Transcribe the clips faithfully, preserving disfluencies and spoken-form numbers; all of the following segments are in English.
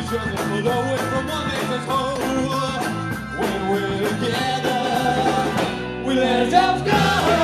each other, pulled away from one another's home. When we're together, we let ourselves go.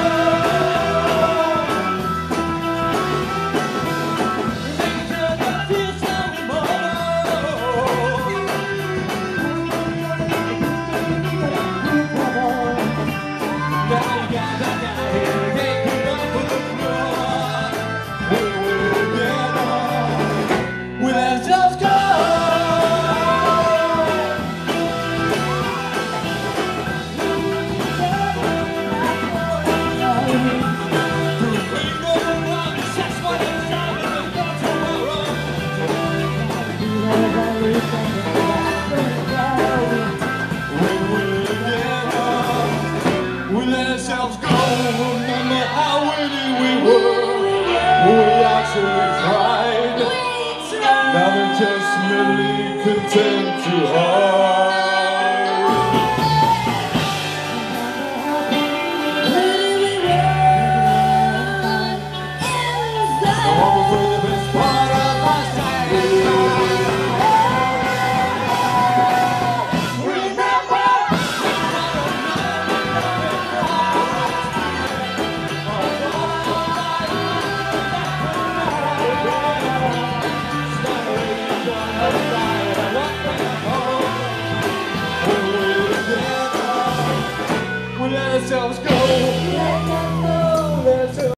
We let ourselves go, remember how winning we were. We actually tried, now they're just merely content to hide. Oh, for the best part of my let ourselves go.